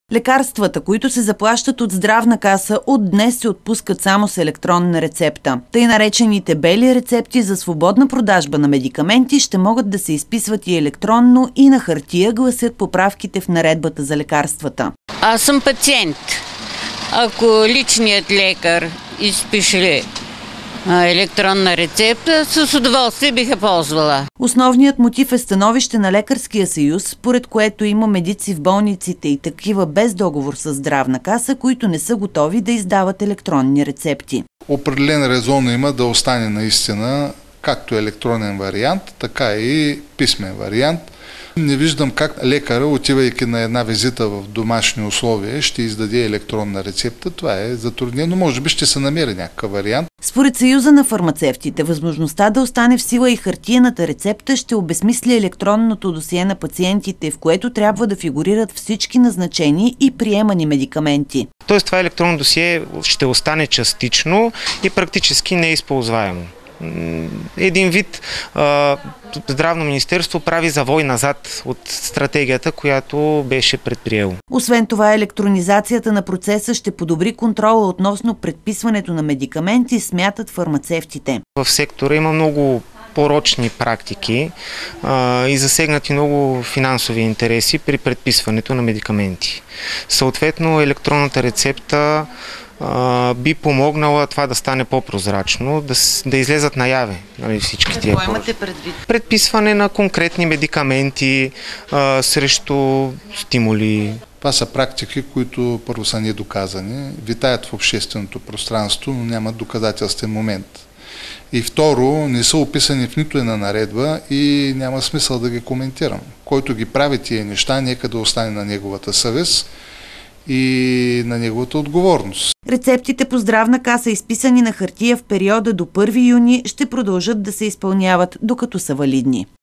Лекарствата, които се заплащат от Здравна каса, от днес се отпускат само с електронна рецепта. Тъй наречените бели рецепти за свободна продажба на медикаменти ще могат да се изписват и електронно, и на хартия, гласят поправките в наредбата за лекарствата. Аз съм пациент. Ако личният лекар изпише електронна рецепта, с удоволствие бих я ползвала. Основният мотив е становище на Лекарския съюз, според което има медици в болниците и такива без договор с Здравна каса, които не са готови да издават електронни рецепти. Определен резон има да остане наистина както електронен вариант, така и писмен вариант. Не виждам как лекара, отивайки на една визита в домашни условия, ще издаде електронна рецепта. Това е затруднено. Може би ще се намери някакъв вариант. Според Съюза на фармацевтите, възможността да остане в сила и хартиената рецепта ще обезмисли електронното досие на пациентите, в което трябва да фигурират всички назначени и приемани медикаменти. Тоест това електронно досие ще остане частично и практически неизползваемо. Един вид Здравно министерство прави завой назад от стратегията, която беше предприело. Освен това, електронизацията на процеса ще подобри контрола относно предписването на медикаменти, смятат фармацевтите. В сектора има много порочни практики и засегнати много финансови интереси при предписването на медикаменти. Съответно, електронната рецепта би помогнала това да стане по-прозрачно, да излезат наяве всички тия. Какво имате предвид? Предписване на конкретни медикаменти срещу стимули. Това са практики, които първо са недоказани, витаят в общественото пространство, но нямат доказателствен момент. И второ, не са описани в нито една наредба и няма смисъл да ги коментирам. Който ги прави тия неща, нека да остане на неговата съвест и на неговата отговорност. Рецептите по Здравна каса, изписани на хартия в периода до 1 юни, ще продължат да се изпълняват, докато са валидни.